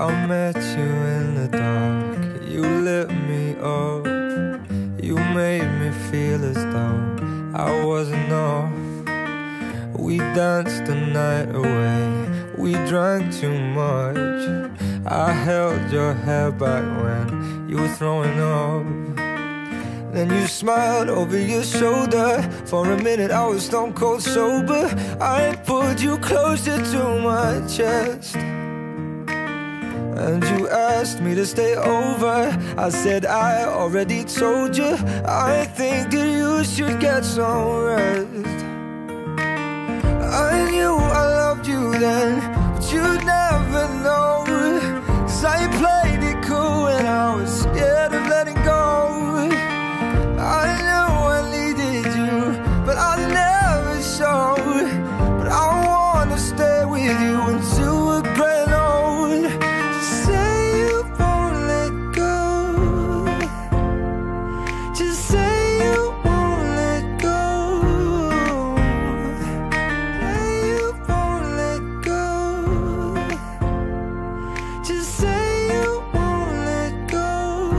I met you in the dark, you lit me up. You made me feel as though I wasn't off. We danced the night away, we drank too much. I held your hair back when you were throwing up. Then you smiled over your shoulder. For a minute I was stone cold sober. I pulled you closer to my chest, and you asked me to stay over. I said I already told you, I think that you should get some rest. I knew I loved you then, but you'd never know. 'Cause I played it cool and I was scared of letting go. I knew I needed you, but I never showed. But I wanna stay with you until we're growing old. Just say you won't let go. Just say you won't let go. Say you won't let go. Just say you won't let go.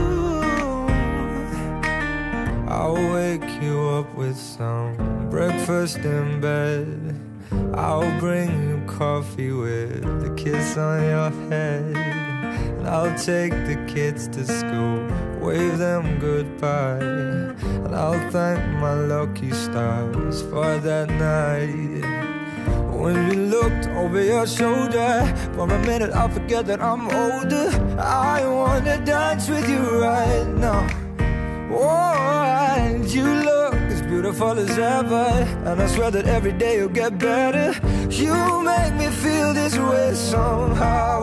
I'll wake you up with some breakfast in bed. I'll bring you coffee with a kiss on your head. And I'll take the kids to school, wave them goodbye. And I'll thank my lucky stars for that night. When you looked over your shoulder, for a minute I forget that I'm older. I wanna dance with you right now. Oh, and you look as beautiful as ever, and I swear that every day you'll get better. You make me feel this way somehow.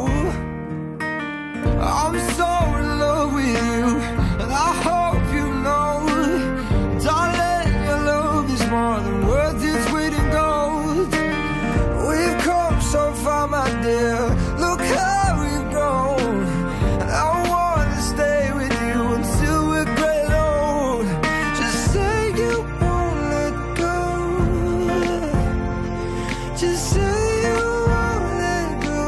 I'm so in love with you, and I hope you know, darling, your love is more than worth its weight in gold. We've come so far, my dear, look how we've grown. And I wanna stay with you until we're great old. Just say you won't let go. Just say you won't let go.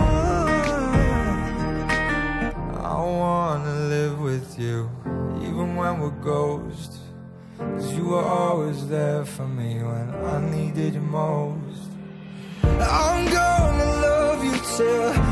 I wanna live with you, even when we're ghosts. 'Cause you were always there for me when I needed you most. I'm gonna love you till